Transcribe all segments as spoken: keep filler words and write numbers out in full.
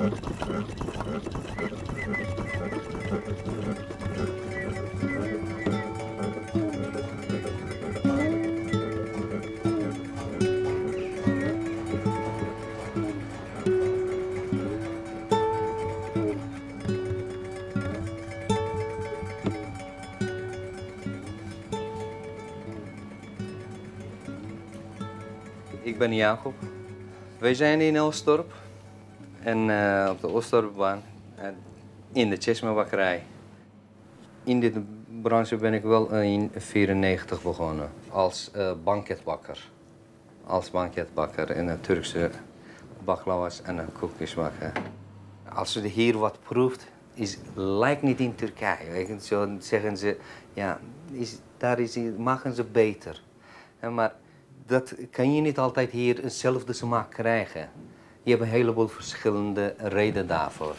Ik ben Jacob. Wij zijn in Oostdorp en uh, op de Oostdorpbaan uh, in de Tjesma-bakkerij. In deze branche ben ik wel in negentien vierennegentig begonnen als uh, banketbakker. Als banketbakker en een Turkse baklawas en een koekjes bakken. Als je hier wat proeft, is lijkt niet in Turkije. Weet je? Zo zeggen ze, ja, is, daar is, maken ze beter. Ja, maar dat kan je niet altijd hier hetzelfde smaak krijgen. Je hebt een heleboel verschillende redenen daarvoor.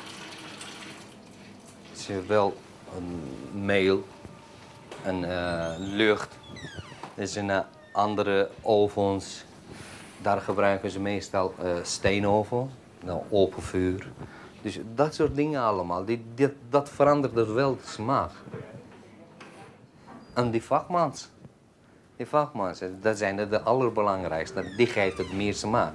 Het is wel een meel, een uh, lucht. Er zijn uh, andere ovens. Daar gebruiken ze meestal uh, steenoven, nou, open vuur. Dus dat soort dingen allemaal, die, die, dat verandert er wel de smaak. En die vakmans. Die vakmans, dat zijn de allerbelangrijkste. Die geeft het meer smaak.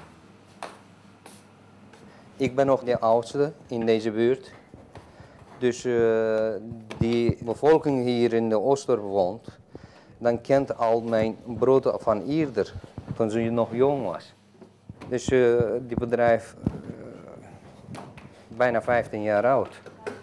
Ik ben nog de oudste in deze buurt. Dus uh, die bevolking hier in de Oostdorp woont, dan kent al mijn brood van eerder, toen ze nog jong was. Dus uh, die bedrijf uh, bijna vijftien jaar oud.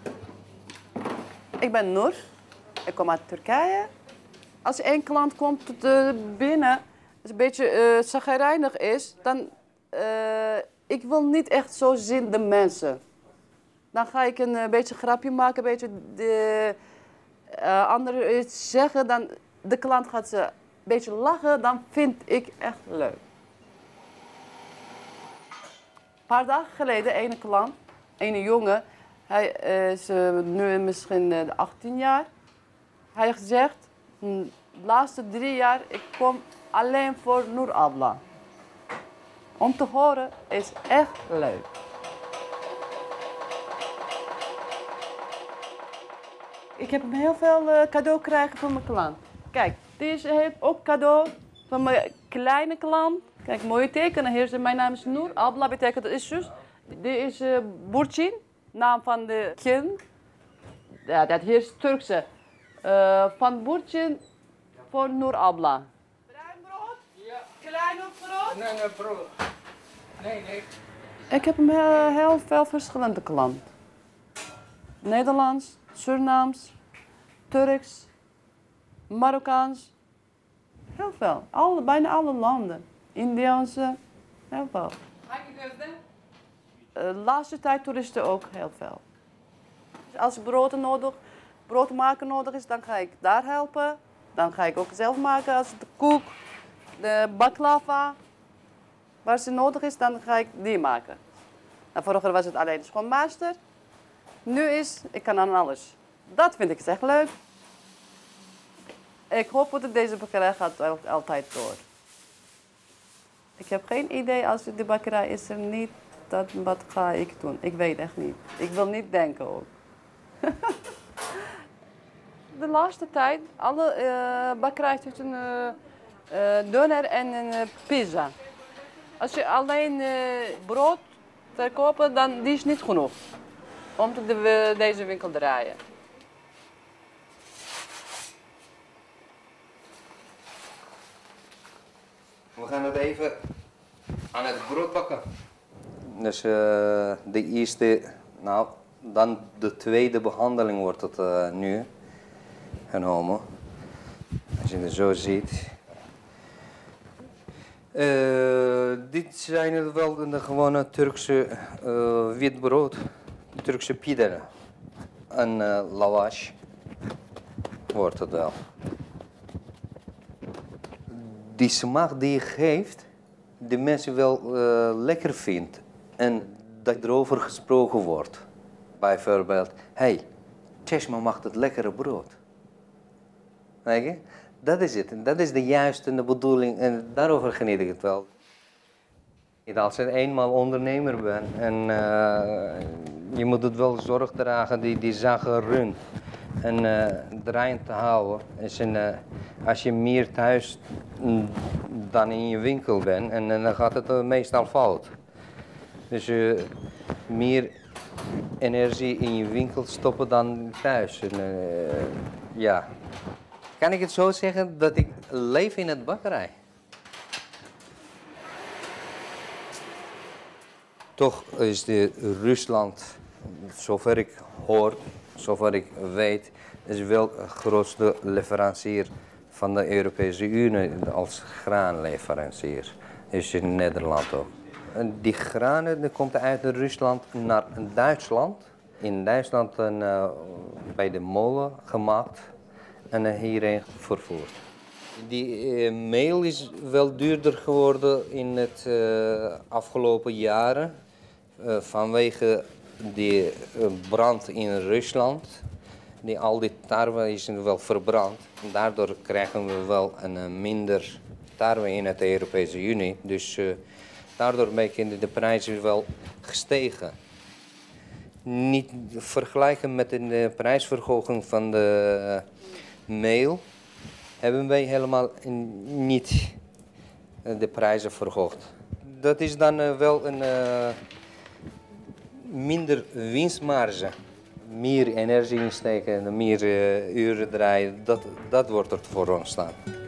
Ik ben Noor. Ik kom uit Turkije. Als één klant komt uh, binnen, als een beetje uh, chagrijnig is, dan uh, ik wil niet echt zo zien de mensen. Dan ga ik een uh, beetje grapje maken, een beetje de uh, anderen iets zeggen, dan de klant gaat ze een beetje lachen, dan vind ik echt leuk. Een paar dagen geleden, een klant, een jongen, hij is uh, nu misschien uh, achttien jaar. Hij heeft gezegd, de laatste drie jaar, ik kom alleen voor Noor Abla. Om te horen is echt leuk. Ik heb hem heel veel uh, cadeau krijgen van mijn klant. Kijk, deze heeft ook cadeau van mijn kleine klant. Kijk, mooie tekenen. Hier is, mijn naam is Noor. Abla betekent is zus. Dit is uh, Burçin, naam van de kind. Ja, dat hier is Turkse. Uh, van Burçin voor Noor Abla. Bruin brood? Ja. Klein of groot? Nee, nee, brood. Nee, nee. Ik heb hem heel, heel veel verschillende klanten. Nederlands, Surinaams, Turks, Marokkaans. Heel veel. Alle, bijna alle landen. Indiaanse, heel veel. De uh, laatste tijd toeristen ook heel veel. Als brood nodig, brood maken nodig is, dan ga ik daar helpen. Dan ga ik ook zelf maken als de koek, de baklava. Waar ze nodig is, dan ga ik die maken. Nou, vroeger was het alleen de schoonmaster. Nu is, ik kan aan alles. Dat vind ik echt leuk. Ik hoop dat deze bakkerij gaat altijd door. Ik heb geen idee als de bakkerij is er niet, dat, wat ga ik doen? Ik weet echt niet. Ik wil niet denken ook. De laatste tijd, alle uh, bakkerijen hebben een uh, uh, doner en een uh, pizza. Als je alleen uh, brood verkoopt, dan die is niet genoeg om te de, deze winkel te draaien. We gaan het even aan het brood bakken. Dus uh, de eerste, nou, dan de tweede behandeling wordt het uh, nu genomen. Als je het zo ziet. Uh, dit zijn het wel de gewone Turkse uh, witbrood, Turkse pide en uh, lavash wordt het wel. Die smaak die je geeft, die mensen wel uh, lekker vindt en dat erover gesproken wordt. Bijvoorbeeld, hé, hey, Tjesma maakt het lekkere brood. Weet je? Dat is het. Dat is de juiste en de bedoeling en daarover geniet ik het wel. Als je eenmaal ondernemer bent en uh, je moet het wel zorg dragen die die zaken runt en uh, draaiend te houden. Dus, en, uh, als je meer thuis dan in je winkel bent en, en dan gaat het uh, meestal fout. Dus uh, meer energie in je winkel stoppen dan thuis. En, uh, ja. Kan ik het zo zeggen dat ik leef in het bakkerij? Toch is de Rusland, zover ik hoor, zover ik weet, is wel de grootste leverancier van de Europese Unie als graanleverancier. Is in Nederland ook. En die granen die komt uit Rusland naar Duitsland. In Duitsland een, uh, bij de molen gemaakt en uh, hierheen vervoerd. Die uh, meel is wel duurder geworden in het uh, afgelopen jaren. Uh, vanwege die uh, brand in Rusland. Die, al die tarwe is wel verbrand. En daardoor krijgen we wel een uh, minder tarwe in de Europese Unie. Dus uh, daardoor zijn de prijzen wel gestegen. Niet vergelijken met de uh, prijsverhoging van de uh, meel hebben wij helemaal niet uh, de prijzen verhoogd. Dat is dan uh, wel een uh, minder winstmarge. Meer energie insteken, meer uh, uren draaien, dat, dat wordt er voor ons staan.